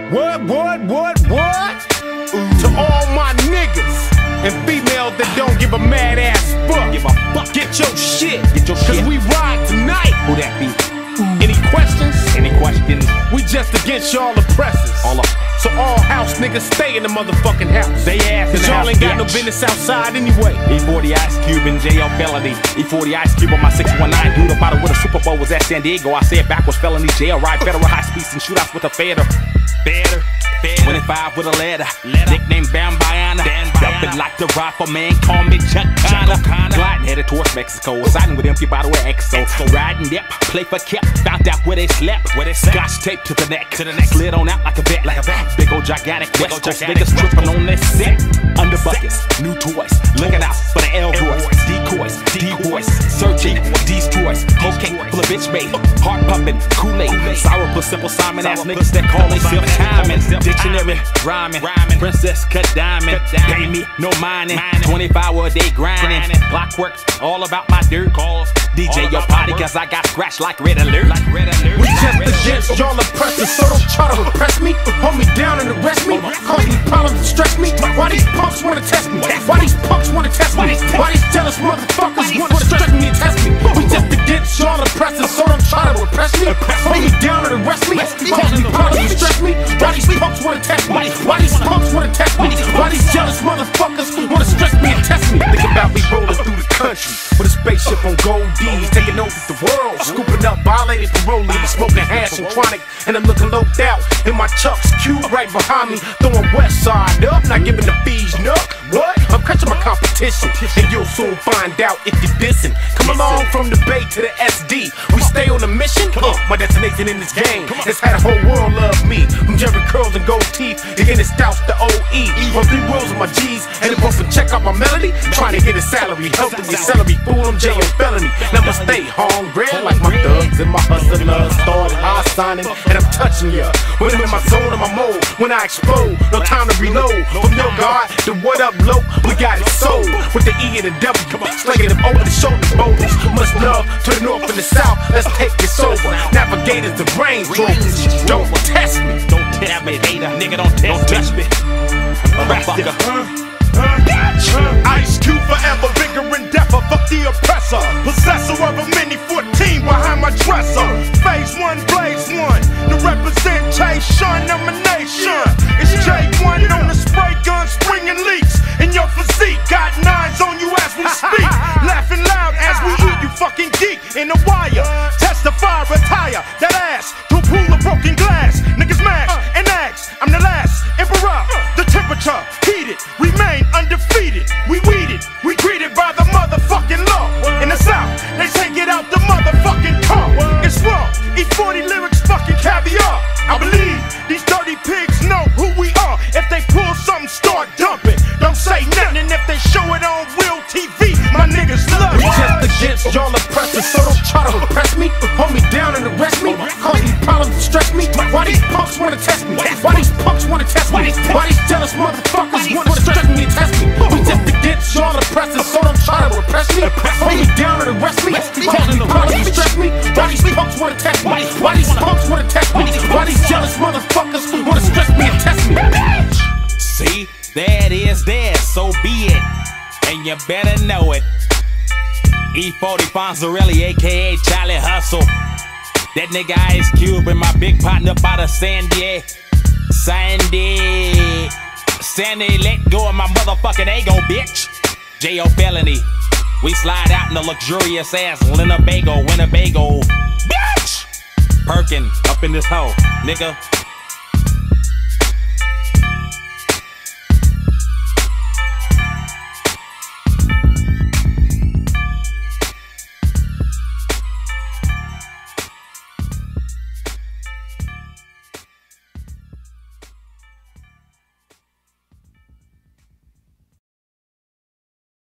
What? To all my niggas and females that don't give a mad ass fuck. Get your shit. Cause we ride tonight. Who that be? Any questions? Any questions? We just against y'all oppressors. So all house niggas stay in the motherfucking house. They ass in the y'all house, ain't got no bitch. business outside anyway. E-40 Ice Cube and Jayo Felony. E-40 Ice Cube on my 619. Dude about it with a Super Bowl was at San Diego. I said backwards felony. Jail ride federal high speeds and shootouts with a fader. 25 with a letter. Nickname Bambayana. Dumping like the rifle man. Call me Chuck Connor. Gliding headed towards Mexico. Siding with empty bottle of EXO. Riding dip. Play for kept. Found out where they slept. Scotch tape to the neck. Slid on out like a vet. Big old gigantic West Coast niggas tripping on this set. Under buckets. New toys. Looking out for the Elroys. Decoys. D-boys. Searching. Destroys. Cocaine full of bitch made. Heart pumping. Kool-Aid. Sour plus simple Simon ass niggas that call themselves timing. Dictionary, rhyming, princess cut diamond. Pay me, no mining. 24-hour a day grinding. Clockwork, all about my dirt. DJ your party, cause I got scratched like red alert. We just against y'all oppressors, so don't try to repress me. Hold me down and arrest me. Cause me problems and stress me. Why these punks wanna test me? Why these punks wanna test me? Why these jealous motherfuckers wanna stress me and test me? We just against y'all oppressors, so don't try to repress me. Hold me down and arrest me. Cause me problems and stress me. Why these punks wanna test me? Why these punks wanna test me? Why these jealous motherfuckers wanna stress me and test me? Think about me rolling through the country with a spaceship on gold D's, taking over the world, scooping up violated parolees, smoking hash and chronic, and I'm looking loped out in my Chucks, Q right behind me, throwing West Side up, not giving the fees nook. What? I'm catching my competition, and you'll soon find out if you're dissing. Come along from the Bay to the SD, we stay on a mission. My destination in this game has had a whole world love me. From Jerry curls and gold teeth, again it's stouts to OE. On 3 wheels with my G's, and if and check out my melody, trying to get a salary, helping your celery, fool, I'm Jayo Felony. Now I'ma stay hungry like my thugs and my hustlers. Started high signing, and I'm touching ya. When I'm in my zone and my mode, when I explode, no time to reload. From your guard to what up, low, we got it sold. With the E and the W, slinging them over the shoulder boulders. Much love to the north and the south, let's take this over. Navigators, the range rovers, don't test me. Don't test me, hater, nigga, don't touch me. Ice Cube forever, vigor and deafer, fuck the oppressor. Possessor of a mini 14 behind my dresser. Phase 1, blaze 1, the representation of my nation. It's J.A.Y.O on the spray gun, springing leaks in your physique. Got 9s on you as we speak. Laughing loud as we eat, you fucking geek in the wire. Testify, retire that ass to a pool of broken glass. Niggas mash and axe, I'm the last emperor. The temperature heated, remain undefeated. We weeded, we greeted by the motherfucking law. In the South, they take it out the motherfucking car. It's raw, E-40 lyrics fucking caviar. I believe these dirty pigs know who we are. If they pull something, start dumping. Don't say nothing if they show it on real TV. My niggas love it. We just against y'all oppressors, so don't try to repress me. Hold me down and arrest me. Cause me problems and stress me. Why these punks wanna test me? Why these punks wanna test me? Why these jealous motherfuckers wanna stress me and test me? We just against y'all oppressors, so don't try to repress me. Hold me down and arrest me. Cause me problems and stress me. Why these punks wanna test me? Why these punks wanna test me? Why these jealous motherfuckers wanna stress me and test me? See, that is there, so be it, and you better know it. E-40 Fonzarelli, aka Charlie Hustle. That nigga Ice Cube and my big partner out of Sandy, let go of my motherfucking ego, bitch. Jayo Felony. We slide out in the luxurious ass Winnebago, bitch. Perkin up in this hoe, nigga.